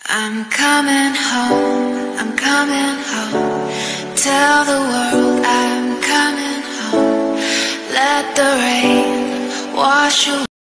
I'm coming home, I'm coming home. Tell the world I'm coming home. Let the rain wash away